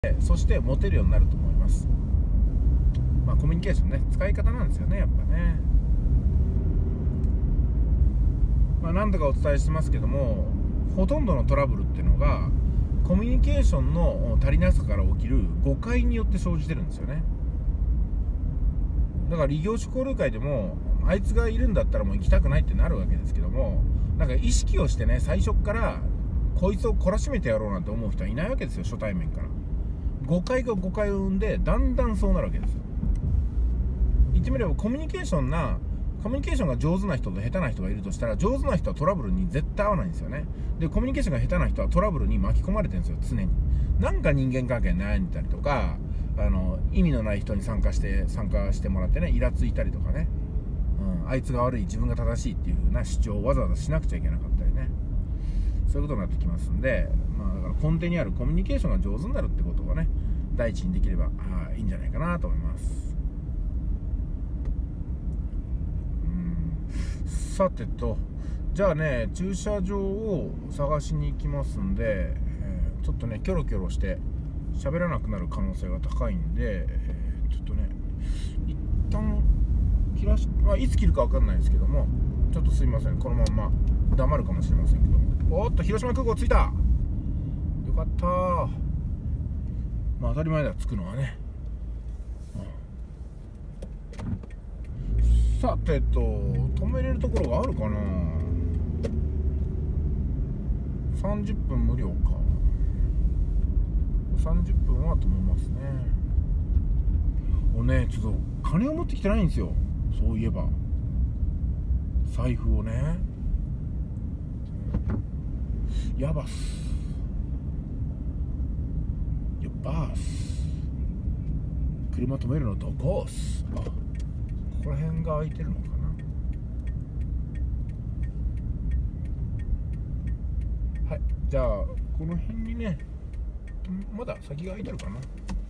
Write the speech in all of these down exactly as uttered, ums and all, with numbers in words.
そしてモテるようになると思います。まあコミュニケーションね、使い方なんですよね、やっぱね。まあ何度かお伝えしてますけども、ほとんどのトラブルっていうのがコミュニケーションの足りなさから起きる誤解によって生じてるんですよね。だから異業種交流会でもあいつがいるんだったらもう行きたくないってなるわけですけども、なんか意識をしてね、最初からこいつを懲らしめてやろうなんて思う人はいないわけですよ、初対面から。誤解が誤解を生んでだんだんそうなるわけですよ。言ってみればコミュニケーションなコミュニケーションが上手な人と下手な人がいるとしたら、上手な人はトラブルに絶対合わないんですよね。でコミュニケーションが下手な人はトラブルに巻き込まれてるんですよ、常に。なんか人間関係に悩んでたりとか、あの意味のない人に参加して参加してもらってね、イラついたりとかね、うん、あいつが悪い自分が正しいっていう風な主張をわざわざしなくちゃいけなかったりね、そういうことになってきますんで、まあ、だから根底にあるコミュニケーションが上手になるってことをね、第一にできればあいいんじゃないかなと思います。うん、さてと、じゃあね、駐車場を探しに行きますんで、えー、ちょっとねキョロキョロして喋らなくなる可能性が高いんで、えー、ちょっとね一旦切らし、まあ、いつ切るか分かんないですけども、ちょっとすいません、このまま黙るかもしれませんけども。おっと、広島空港着いた。よかったー。まあ当たり前だ、着くのはね、うん、さてと、止めれるところがあるかな。さんじゅっぷん無料か。さんじゅっぷんは止めますね。おね、ちょっと金を持ってきてないんですよ、そういえば。財布をね、やばっす。やばっす。車止めるのどこっす。あ、ここら辺が空いてるのかな。はい、じゃあこの辺にね、まだ先が空いてるかな。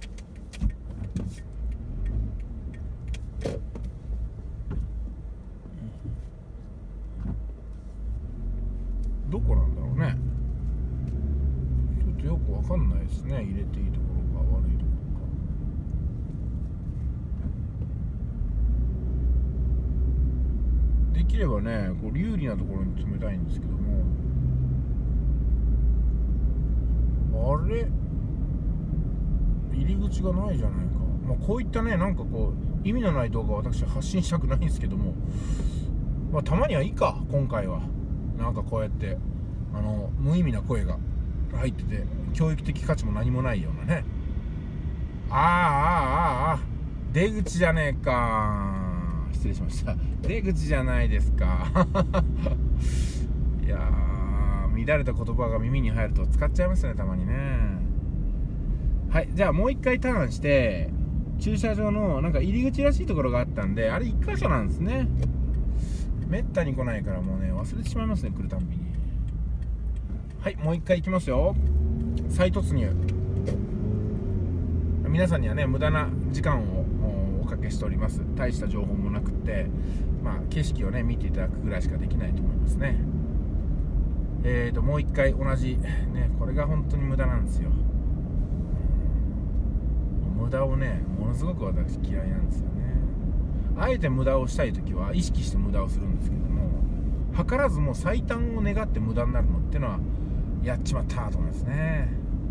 どこなんだろうね。ちょっとよくわかんないですね。入れていいところか悪いところか。できればね、こう有利なところに詰めたいんですけども、あれ、入り口がないじゃないか。まあ、こういったね、なんかこう意味のない動画を私は発信したくないんですけども、まあたまにはいいか。今回はなんかこうやってあの無意味な声が入ってて、教育的価値も何もないようなね。ああああああ、出口じゃねえか。失礼しました。出口じゃないですか。いやー、乱れた言葉が耳に入ると使っちゃいますね、たまにね。はい、じゃあもう一回ターンして、駐車場のなんか入り口らしいところがあったんで、あれ一箇所なんですね。めったに来ないからもうね、忘れてしまいますね、来るたんびに。はい、もう一回行きますよ。再突入。皆さんにはね、無駄な時間をおかけしております。大した情報もなくって、まあ景色をね見ていただくぐらいしかできないと思いますね。えーともう一回同じね、これが本当に無駄なんですよ。無駄をね、ものすごく私嫌いなんですよね。あえて無駄をしたいときは意識して無駄をするんですけども、図らずも最短を願って無駄になるのっていうのはやっちまったと思いますね。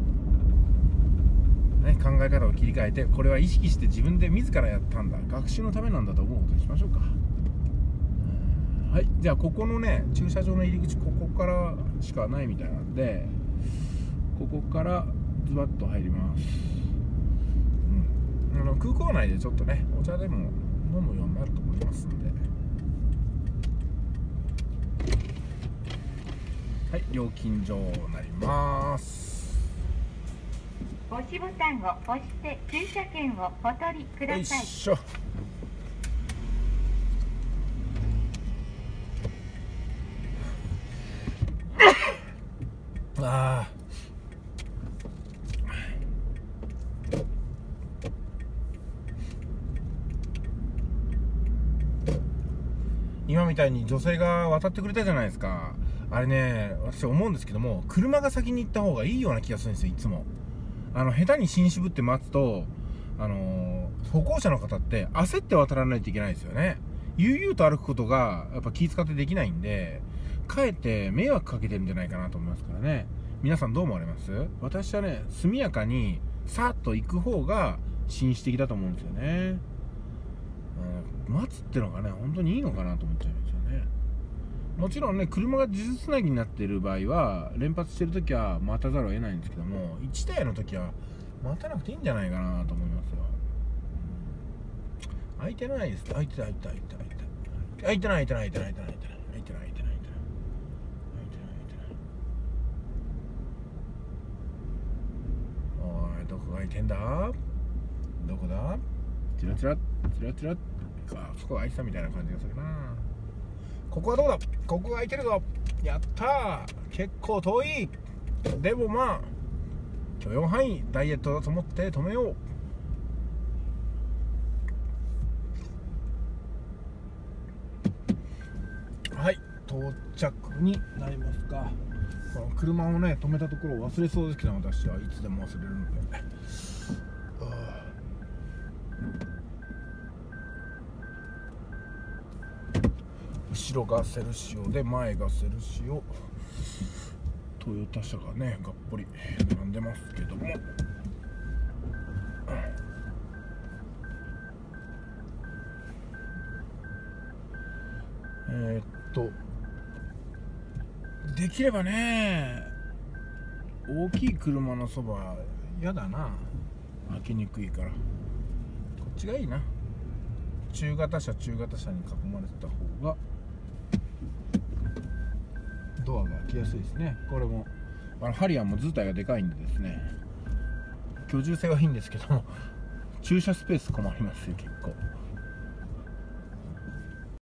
ね、考え方を切り替えて、これは意識して自分で自らやったんだ、学習のためなんだと思うことにしましょうか。はい、じゃあここのね、駐車場の入り口、ここからしかないみたいなんで、ここからズバッと入ります。うん、あの空港内でちょっとね、お茶でも飲むようになると思いますんで。はい、料金所になります。 押しボタンを押して駐車券をお取りください。よいしょ。 ああ、今みたいに女性が渡ってくれたじゃないですか。あれね、私思うんですけども、車が先に行った方がいいような気がするんですよ、いつも。 あの下手に新渋って待つと、あのー、歩行者の方って焦って渡らないといけないですよね。悠々と歩くことがやっぱ気使ってできないんで、かえって迷惑かけてるんじゃないかなと思いますからね。皆さんどう思われます？私はね、速やかにさっと行く方が紳士的だと思うんですよね。うん、待つってのがね、本当にいいのかなと思っちゃいますよね。もちろんね、車が数珠つなぎになっている場合は、連発してるときは待たざるを得ないんですけども、いちだいのときは待たなくていいんじゃないかなと思いますよ。うん、空いてないです。空いてない、空いてない、空いてない、空いてない、空いてない、空いてない、空いてない、空いてない、空いてない、空いてない、空いてない、空いてない。おい、どこが空いてんだ？どこだ？チラチラ、チラチラ。あそこが空いてたみたいな感じがするな。ここはどうだ？ここが空いてるぞ。やったー。結構遠い。でもまあ許容範囲、ダイエットだと思って止めよう。はい、到着になりますか。この車をね止めたところを忘れそうですけど、私はいつでも忘れるので。後ろがセルシオで前がセルシオ、トヨタ車がねがっぽり並んでますけども、えー、っとできればね、大きい車のそばやだな、開けにくいから。こっちがいいな。中型車中型車に囲まれてた方がドアが開きやすいですね。これもあのハリアーも図体がでかいんでですね、居住性はいいんですけども、駐車スペース困りますよ結構。